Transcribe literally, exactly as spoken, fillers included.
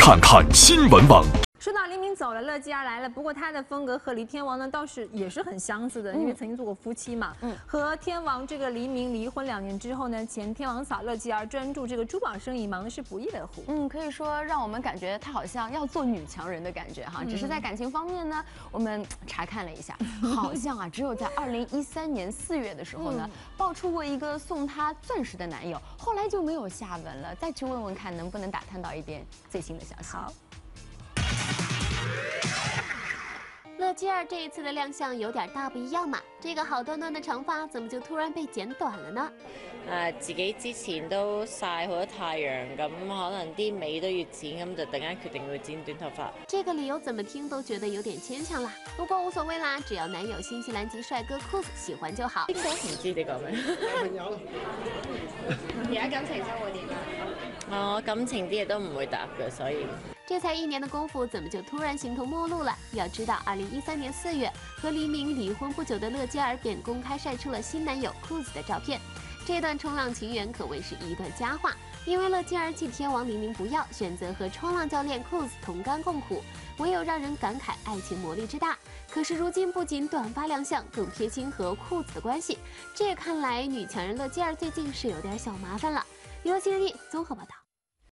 看看新闻网。 说到黎明走了，乐基儿来了。不过他的风格和黎天王呢倒是也是很相似的，因为曾经做过夫妻嘛。嗯，和天王这个黎明离婚两年之后呢，前天王嫂乐基儿专注这个珠宝生意，忙的是不亦乐乎。 嗯，可以说让我们感觉她好像要做女强人的感觉哈。嗯、只是在感情方面呢，我们查看了一下，好像啊，只有在二零一三年四月的时候呢，嗯、爆出过一个送她钻石的男友，后来就没有下文了。再去问问看，能不能打探到一点最新的消息。好。 乐基儿这一次的亮相有點大不一樣嘛，這個好端端的長髮怎麼就突然被剪短了呢？ 誒、自己之前都曬好多太陽，咁可能啲尾都要剪，咁就突然間決定會剪短頭髮。 這個理由怎麼聽都覺得有點牽強啦。不過無所謂啦，只要男友新西蘭籍帥哥 Koos 喜歡就好。 應該唔知你講咩？朋友。而家感情生活點啊？我感情啲嘢都唔會答嘅，所以。 这才一年的功夫，怎么就突然形同陌路了？要知道，二零一三年四月和黎明离婚不久的乐基儿便公开晒出了新男友 Koos 的照片。这段冲浪情缘可谓是一段佳话，因为乐基儿弃天王黎明不要，选择和冲浪教练 Koos 同甘共苦，唯有让人感慨爱情魔力之大。可是如今不仅短发亮相，更撇清和 Koos 的关系，这看来女强人乐基儿最近是有点小麻烦了。娱乐新势力综合报道。